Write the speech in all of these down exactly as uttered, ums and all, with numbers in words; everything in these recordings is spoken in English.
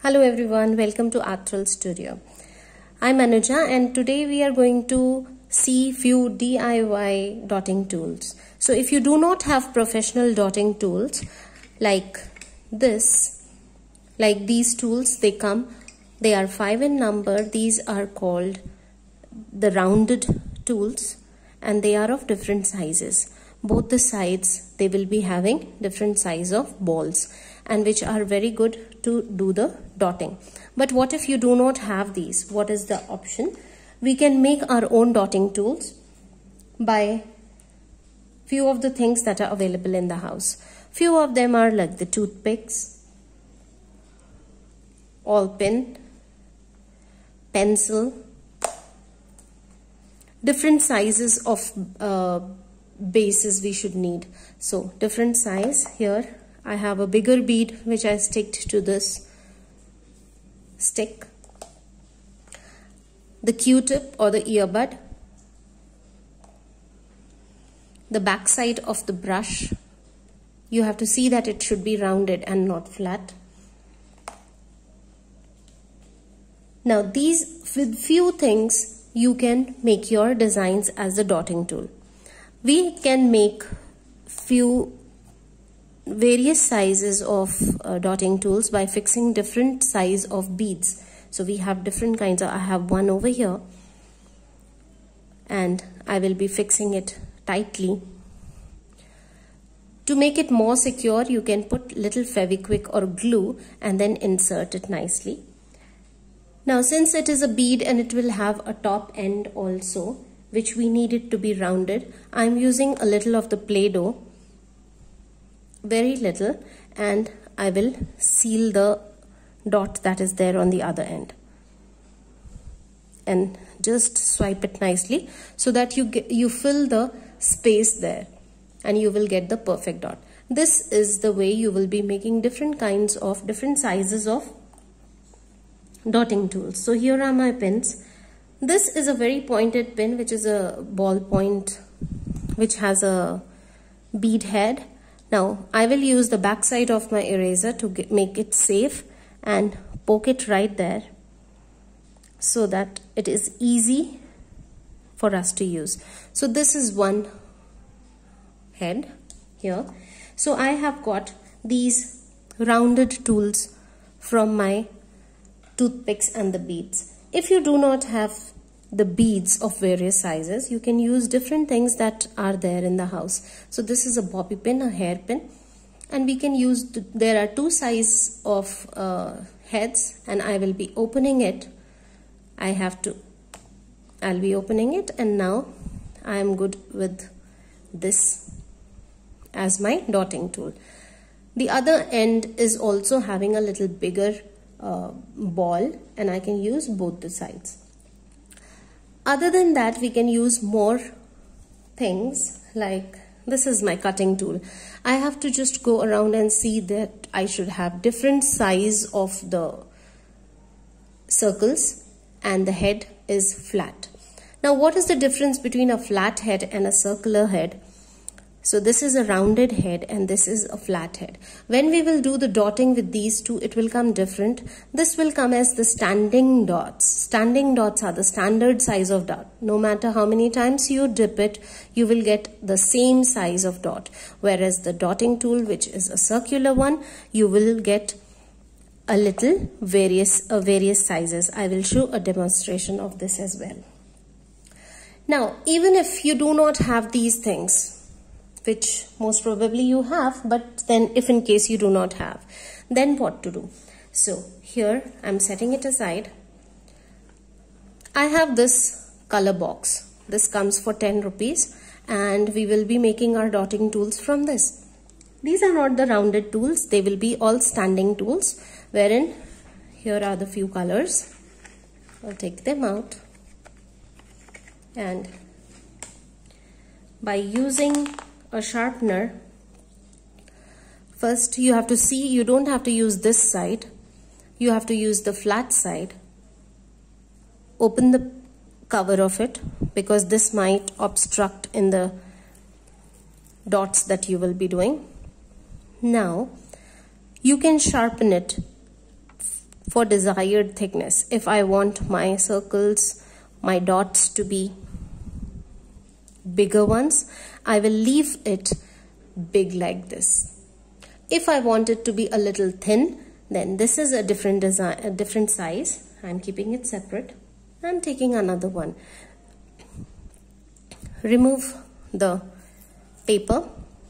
Hello everyone, welcome to Art Thrill Studio. I'm Anuja and today we are going to see few D I Y dotting tools. So if you do not have professional dotting tools like this, like these tools, they come, they are five in number. These are called the rounded tools and they are of different sizes. Both the sides, they will be having different size of balls and which are very good to do the dotting. But what if you do not have these? What is the option? We can make our own dotting tools by few of the things that are available in the house. Few of them are like the toothpicks, all pin, pencil, different sizes of uh, bases we should need. So different size. Here I have a bigger bead which I stick to this stick, the Q-tip or the earbud, the back side of the brush. You have to see that it should be rounded and not flat. Now these, with few things you can make your designs as a dotting tool. We can make few various sizes of uh, dotting tools by fixing different size of beads. So we have different kinds of, I have one over here and I will be fixing it tightly. To make it more secure, you can put little Fevikwik or glue and then insert it nicely. Now since it is a bead and it will have a top end also, which we need it to be rounded, I am using a little of the Play-Doh, very little, and I will seal the dot that is there on the other end and just swipe it nicely so that you get, you fill the space there and you will get the perfect dot. This is the way you will be making different kinds of different sizes of dotting tools. So here are my pins. This is a very pointed pin which is a ball point which has a bead head. Now I will use the back side of my eraser to get, make it safe and poke it right there so that it is easy for us to use. So this is one head here. So I have got these rounded tools from my toothpicks and the beads. If you do not have the beads of various sizes, you can use different things that are there in the house. So this is a bobby pin, a hairpin, and we can use, there are two sizes of uh, heads and I will be opening it. I have to, I'll be opening it and now I am good with this as my dotting tool. The other end is also having a little bigger uh, ball and I can use both the sides. Other than that, we can use more things like this is my cutting tool. I have to just go around and see that I should have different size of the circles and the head is flat. Now what is the difference between a flat head and a circular head? So this is a rounded head and this is a flat head. When we will do the dotting with these two, it will come different. This will come as the standing dots. Standing dots are the standard size of dot. No matter how many times you dip it, you will get the same size of dot. Whereas the dotting tool, which is a circular one, you will get a little various, uh, various sizes. I will show a demonstration of this as well. Now, even if you do not have these things, which most probably you have, but then if in case you do not have, then what to do? So here I'm setting it aside. I have this color box. This comes for ten rupees and we will be making our dotting tools from this. These are not the rounded tools, they will be all standing tools, wherein here are the few colors. I'll take them out and by using a sharpener, first you have to see, you don't have to use this side, you have to use the flat side. Open the cover of it because this might obstruct in the dots that you will be doing. Now you can sharpen it for desired thickness. If I want my circles, my dots to be bigger ones, I will leave it big like this. If I want it to be a little thin, then this is a different design, a different size. I'm keeping it separate. I'm taking another one. Remove the paper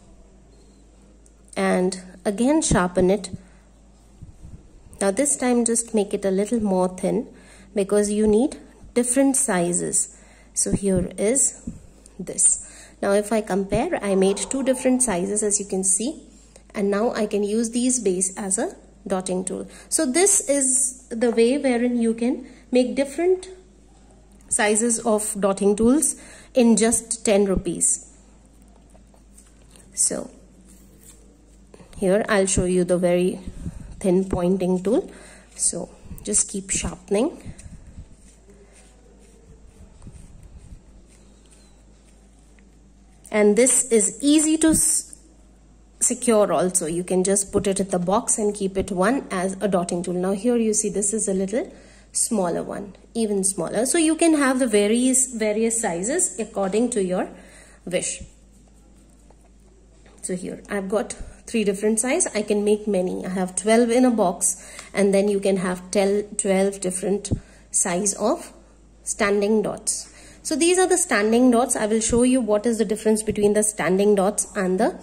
and again sharpen it. Now this time just make it a little more thin because you need different sizes. So here is this. Now if I compare, I made two different sizes, as you can see, and now I can use these base as a dotting tool. So this is the way wherein you can make different sizes of dotting tools in just ten rupees. So here I'll show you the very thin pointing tool. So just keep sharpening. And this is easy to secure also. You can just put it in the box and keep it one as a dotting tool. Now here you see this is a little smaller one, even smaller. So you can have the various various sizes according to your wish. So here I've got three different sizes. I can make many. I have twelve in a box, and then you can have twelve different size of standing dots. So these are the standing dots. I will show you what is the difference between the standing dots and the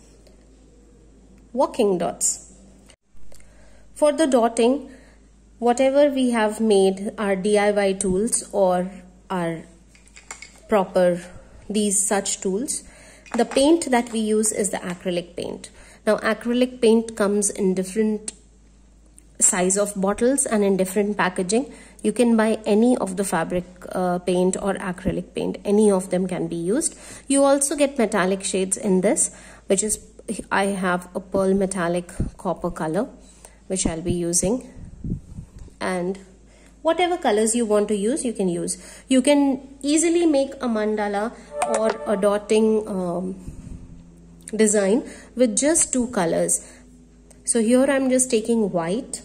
walking dots. For the dotting, whatever we have made, our D I Y tools or our proper these such tools, the paint that we use is the acrylic paint. Now acrylic paint comes in different size of bottles and in different packaging. You can buy any of the fabric uh, paint or acrylic paint. Any of them can be used. You also get metallic shades in this, which is, I have a pearl metallic copper color, which I'll be using. And whatever colors you want to use, you can use. You can easily make a mandala or a dotting um, design with just two colors. So here I'm just taking white,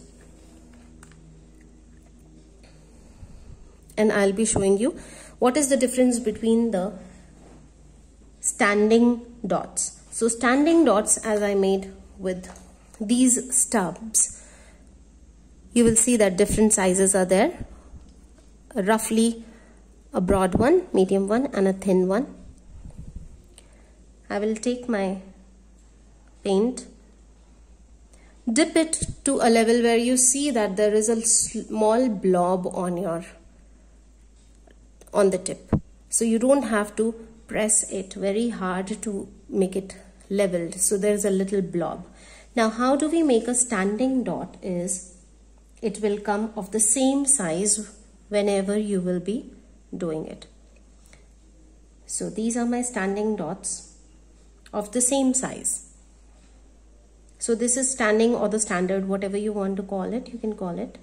and I'll be showing you what is the difference between the standing dots. So standing dots, as I made with these stubs, you will see that different sizes are there. Roughly a broad one, medium one, and a thin one. I will take my paint, dip it to a level where you see that there is a small blob on your on the tip. So you don't have to press it very hard to make it leveled. So there's a little blob. Now how do we make a standing dot is, it will come of the same size whenever you will be doing it. So these are my standing dots of the same size. So this is standing or the standard, whatever you want to call it, you can call it.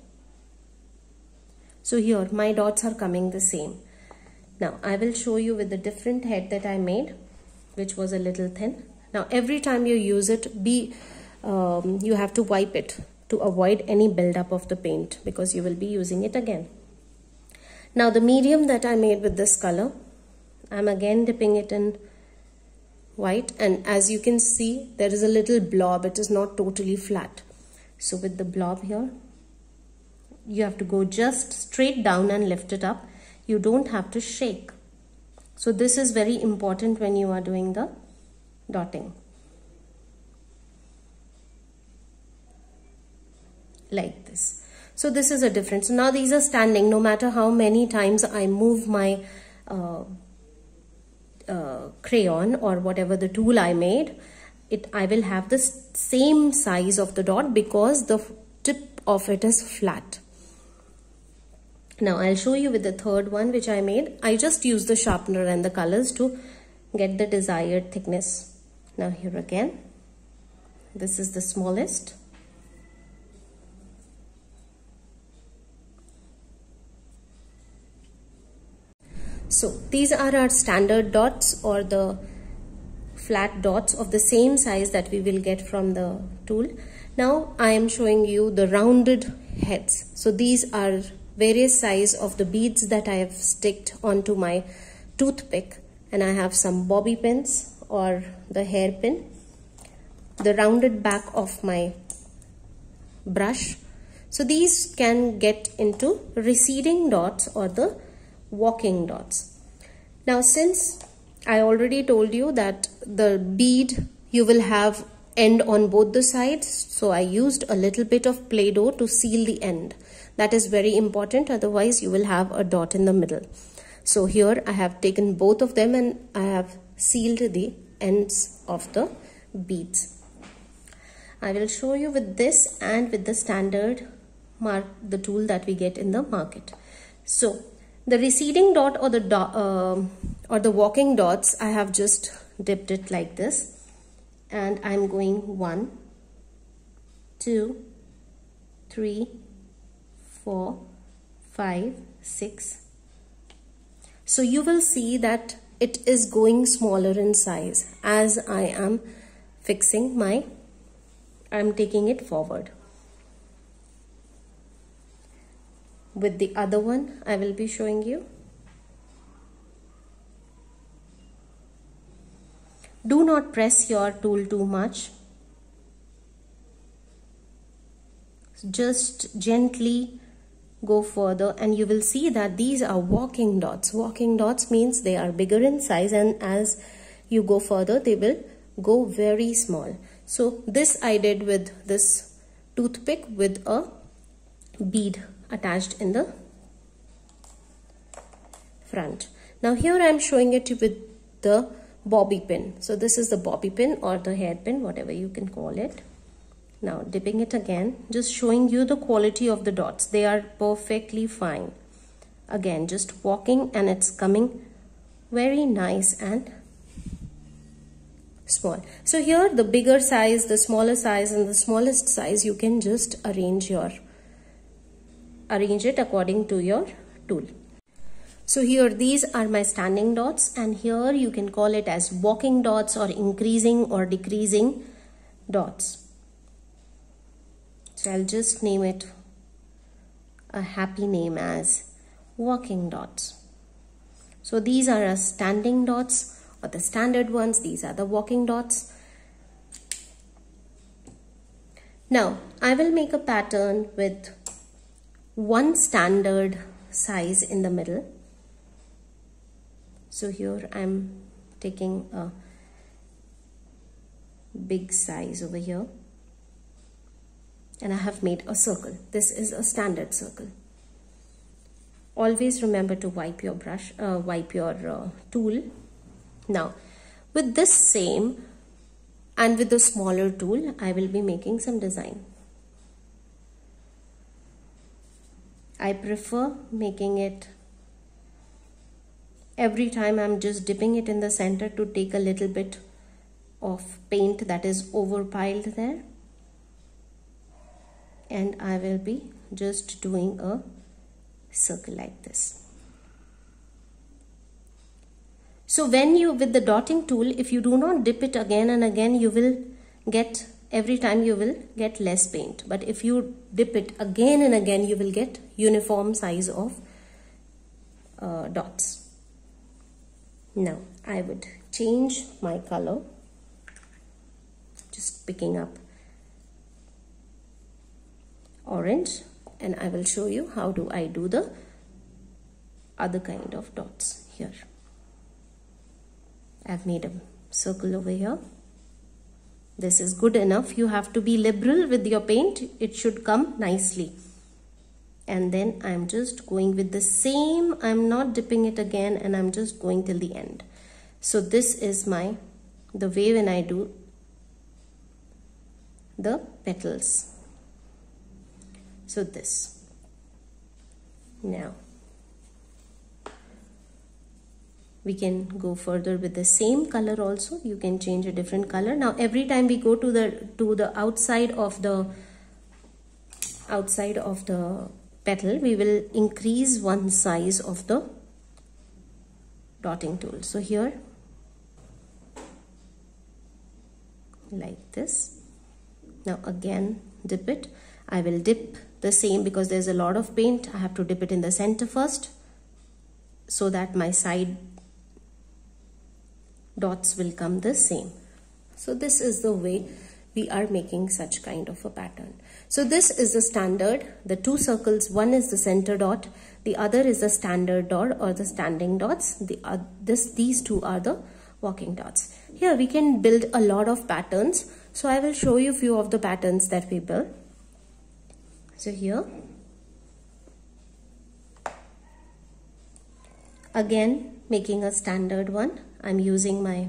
So here my dots are coming the same. Now I will show you with the different head that I made, which was a little thin. Now every time you use it, be um, you have to wipe it to avoid any buildup of the paint, because you will be using it again. Now the medium that I made with this color, I'm again dipping it in white, and as you can see there is a little blob. It is not totally flat. So with the blob here, you have to go just straight down and lift it up. You don't have to shake. So this is very important when you are doing the dotting. Like this. So this is a difference. Now these are standing. No matter how many times I move my uh, uh, crayon or whatever the tool I made, it I will have the same size of the dot because the tip of it is flat. Now I'll show you with the third one which I made. I just used the sharpener and the colors to get the desired thickness. Now here again, this is the smallest. So these are our standard dots or the flat dots of the same size that we will get from the tool. Now I am showing you the rounded heads. So these are various size of the beads that I have sticked onto my toothpick, and I have some bobby pins or the hairpin, the rounded back of my brush. So these can get into receding dots or the walking dots. Now, since I already told you that the bead you will have end on both the sides, so I used a little bit of Play-Doh to seal the end. That is very important, otherwise you will have a dot in the middle. So here I have taken both of them and I have sealed the ends of the beads. I will show you with this and with the standard mark, the tool that we get in the market. So the receding dot or the dot, uh, or the walking dots, I have just dipped it like this, and I'm going one, two, three, four, five, six. So you will see that it is going smaller in size as I am fixing my, I'm taking it forward. With the other one, I will be showing you. Do not press your tool too much. Just gently go further and you will see that these are walking dots. Walking dots means they are bigger in size, and as you go further, they will go very small. So this I did with this toothpick with a bead attached in the front. Now here I am showing it with the bobby pin. So this is the bobby pin or the hairpin, whatever you can call it. Now dipping it again, just showing you the quality of the dots. They are perfectly fine. Again, just walking and it's coming very nice and small. So here the bigger size, the smaller size, and the smallest size, you can just arrange your arrange it according to your tool. So here these are my standing dots, and here you can call it as walking dots or increasing or decreasing dots. So I'll just name it a happy name as walking dots. So these are our standing dots or the standard ones. These are the walking dots. Now I will make a pattern with one standard size in the middle. So here I'm taking a big size over here, and I have made a circle. This is a standard circle. Always remember to wipe your brush, uh, wipe your uh, tool. Now with this same and with the smaller tool, I will be making some design. I prefer making it every time I'm just dipping it in the center to take a little bit of paint that is overpiled there, and I will be just doing a circle like this. So when you, with the dotting tool, if you do not dip it again and again, you will get, every time you will get less paint. But if you dip it again and again, you will get uniform size of uh, dots. Now I would change my color, just picking up orange, and I will show you how do I do the other kind of dots here. I've made a circle over here. This is good enough. You have to be liberal with your paint. It should come nicely. And then I'm just going with the same, I'm not dipping it again, and I'm just going till the end. So this is my, the way when I do the petals. So this. Now we can go further with the same color also. You can change a different color. Now every time we go to the to the outside of the outside of the petal, we will increase one size of the dotting tool. So here, like this. Now again dip it. I will dip the same, because there's a lot of paint. I have to dip it in the center first so that my side dots will come the same. So this is the way we are making such kind of a pattern. So this is the standard, the two circles, one is the center dot, the other is the standard dot or the standing dots. The uh, this these two are the walking dots. Here we can build a lot of patterns. So I will show you few of the patterns that we build. So here again making a standard one. I'm using my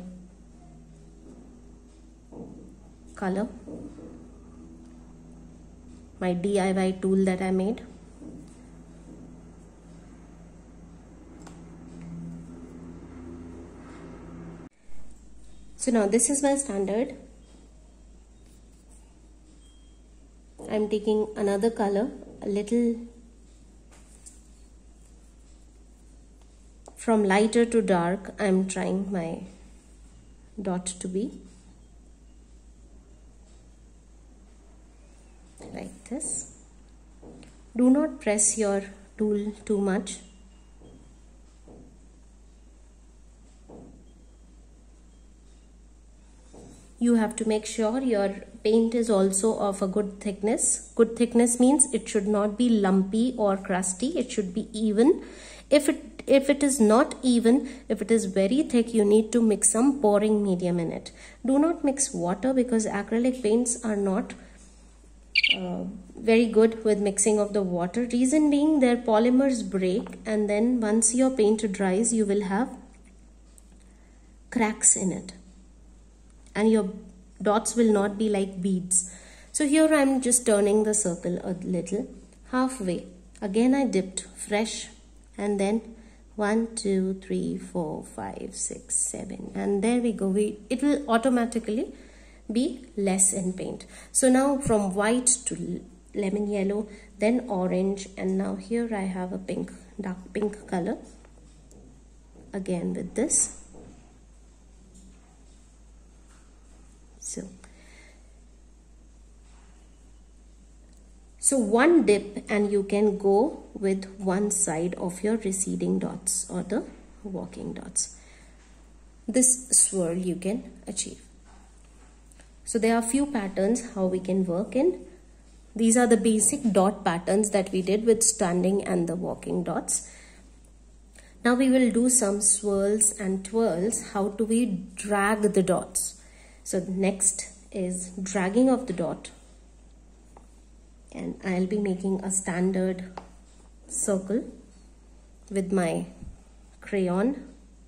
color, my D I Y tool that I made. So now this is my standard. I'm taking another color, a little from lighter to dark. I'm trying my dot to be like this. Do not press your tool too much. You have to make sure your paint is also of a good thickness. Good thickness means it should not be lumpy or crusty. It should be even. If it if it is not even, if it is very thick, you need to mix some pouring medium in it. Do not mix water, because acrylic paints are not uh, very good with mixing of the water. Reason being, their polymers break, and then once your paint dries, you will have cracks in it, and your dots will not be like beads. So here I'm just turning the circle a little, halfway. Again I dipped fresh, and then one, two, three, four, five, six, seven, and there we go. We, it will automatically be less in paint. So now from white to lemon yellow, then orange, and now here I have a pink, dark pink color. Again with this. So, so one dip and you can go with one side of your receding dots or the walking dots. This swirl you can achieve. So there are few patterns how we can work in. These are the basic dot patterns that we did with standing and the walking dots. Now we will do some swirls and twirls. How do we drag the dots? So next is dragging of the dot, and I'll be making a standard circle with my crayon.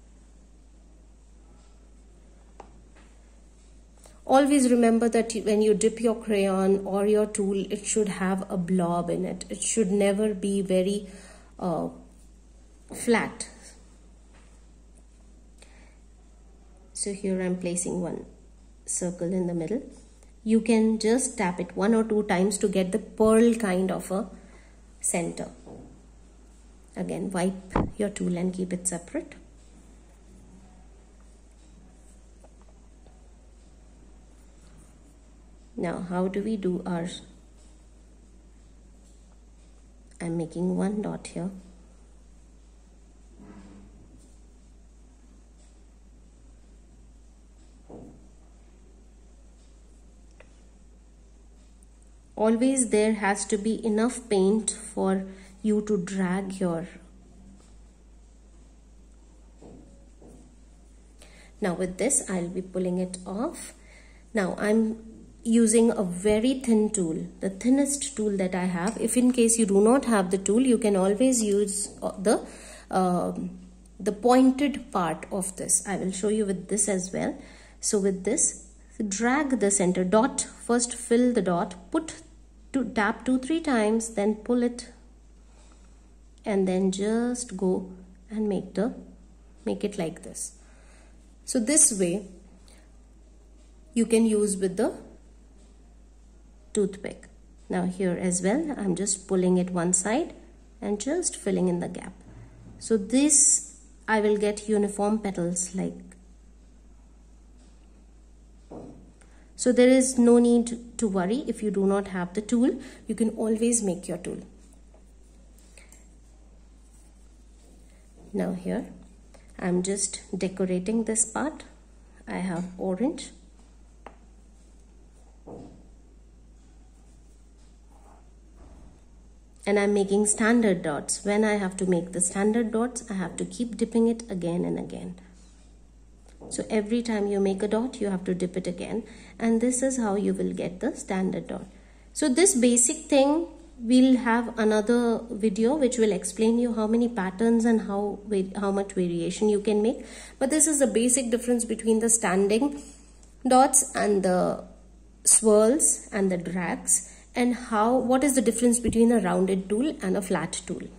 Always remember that when you dip your crayon or your tool, it should have a blob in it. It should never be very uh, flat. So here I'm placing one circle in the middle. You can just tap it one or two times to get the pearl kind of a center. Again, wipe your tool and keep it separate. Now how do we do ours? I'm making one dot here. Always there has to be enough paint for you to drag your. Now with this, I'll be pulling it off. Now I'm using a very thin tool, the thinnest tool that I have. If in case you do not have the tool, you can always use the uh, the pointed part of this. I will show you with this as well. So with this, drag the center dot. First fill the dot, put to tap two three times, then pull it, and then just go and make the make it like this. So this way you can use with the toothpick. Now here as well, I'm just pulling it one side and just filling in the gap. So this I will get uniform petals like. So there is no need to worry if you do not have the tool. You can always make your tool. Now here I'm just decorating this part. I have orange. And I'm making standard dots. When I have to make the standard dots, I have to keep dipping it again and again. So every time you make a dot, you have to dip it again. And this is how you will get the standard dot. So this basic thing, we'll have another video which will explain you how many patterns and how, how much variation you can make. But this is the basic difference between the standing dots and the swirls and the drags. And how, what is the difference between a rounded tool and a flat tool.